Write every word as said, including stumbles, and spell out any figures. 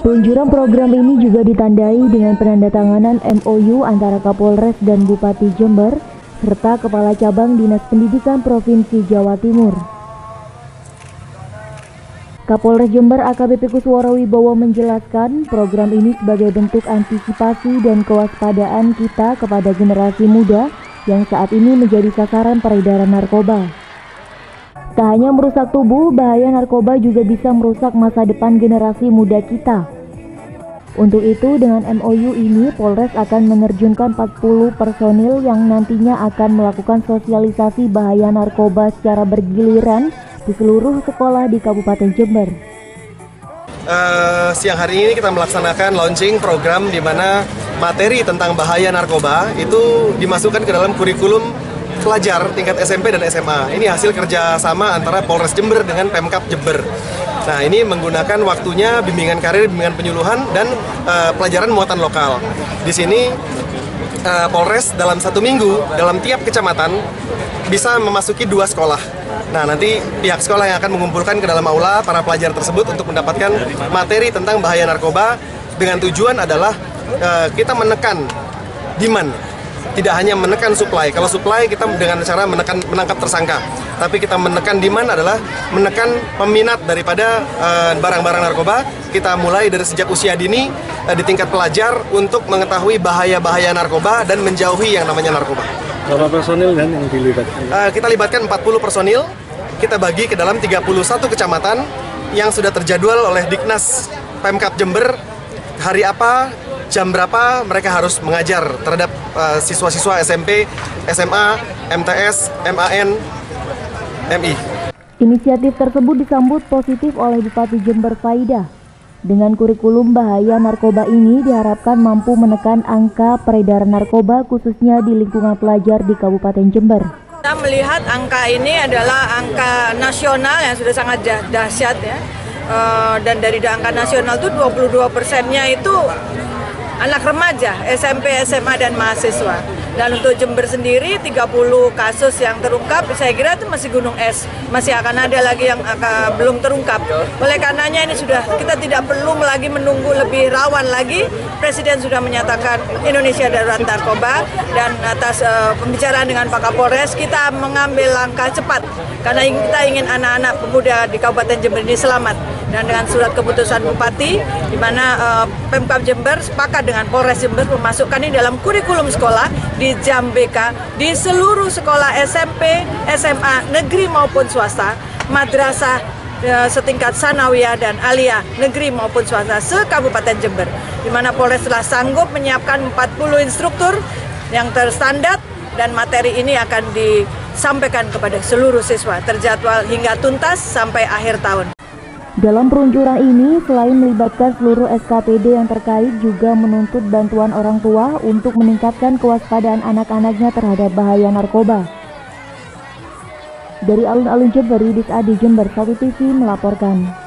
Peluncuran program ini juga ditandai dengan penandatanganan M O U antara Kapolres dan Bupati Jember serta Kepala Cabang Dinas Pendidikan Provinsi Jawa Timur. Kapolres Jember A K B P Kusworo Wibowo menjelaskan program ini sebagai bentuk antisipasi dan kewaspadaan kita kepada generasi muda yang saat ini menjadi sasaran peredaran narkoba. Tak hanya merusak tubuh, bahaya narkoba juga bisa merusak masa depan generasi muda kita. Untuk itu, dengan M O U ini, Polres akan menerjunkan empat puluh personil yang nantinya akan melakukan sosialisasi bahaya narkoba secara bergiliran di seluruh sekolah di Kabupaten Jember. Uh, siang hari ini kita melaksanakan launching program di mana materi tentang bahaya narkoba itu dimasukkan ke dalam kurikulum pelajar tingkat S M P dan S M A. Ini hasil kerjasama antara Polres Jember dengan Pemkab Jember. Nah, ini menggunakan waktunya bimbingan karir, bimbingan penyuluhan, dan uh, pelajaran muatan lokal. Di sini uh, Polres dalam satu minggu, dalam tiap kecamatan bisa memasuki dua sekolah. Nah, nanti pihak sekolah yang akan mengumpulkan ke dalam aula para pelajar tersebut untuk mendapatkan materi tentang bahaya narkoba dengan tujuan adalah uh, kita menekan demand. Tidak hanya menekan supply. Kalau supply kita dengan cara menekan menangkap tersangka, tapi kita menekan demand adalah menekan peminat daripada barang-barang uh, narkoba. Kita mulai dari sejak usia dini uh, di tingkat pelajar untuk mengetahui bahaya-bahaya narkoba dan menjauhi yang namanya narkoba. Berapa personil kan yang dilibatkan? Uh, kita libatkan empat puluh personil. Kita bagi ke dalam tiga puluh satu kecamatan yang sudah terjadwal oleh Diknas Pemkab Jember hari apa, jam berapa mereka harus mengajar terhadap uh, siswa-siswa S M P, S M A, M T S, M A N, M I. Inisiatif tersebut disambut positif oleh Bupati Jember Faidah. Dengan kurikulum bahaya narkoba ini diharapkan mampu menekan angka peredaran narkoba khususnya di lingkungan pelajar di Kabupaten Jember. Kita melihat angka ini adalah angka nasional yang sudah sangat dahsyat ya. Uh, dan dari angka nasional itu dua puluh dua persennya itu anak remaja, S M P, S M A, dan mahasiswa. Dan untuk Jember sendiri, tiga puluh kasus yang terungkap, saya kira itu masih gunung es. Masih akan ada lagi yang akan, belum terungkap. Oleh karenanya ini sudah, kita tidak perlu lagi menunggu lebih rawan lagi. Presiden sudah menyatakan Indonesia darurat narkoba. Dan atas uh, pembicaraan dengan Pak Kapolres, kita mengambil langkah cepat. Karena kita ingin anak-anak pemuda di Kabupaten Jember ini selamat. Dan dengan surat keputusan Bupati, di mana uh, Pemkab Jember sepakat dengan Polres Jember memasukkan ini dalam kurikulum sekolah di Jam B K di seluruh sekolah S M P, S M A, negeri maupun swasta, madrasah uh, setingkat sanawiyah dan aliyah, negeri maupun swasta se-Kabupaten Jember. Di mana Polres telah sanggup menyiapkan empat puluh instruktur yang terstandar dan materi ini akan disampaikan kepada seluruh siswa, terjadwal hingga tuntas sampai akhir tahun. Dalam peluncuran ini, selain melibatkan seluruh S K P D yang terkait, juga menuntut bantuan orang tua untuk meningkatkan kewaspadaan anak-anaknya terhadap bahaya narkoba. Dari alun-alun Jember, Yudis Adi, Jember satu T V melaporkan.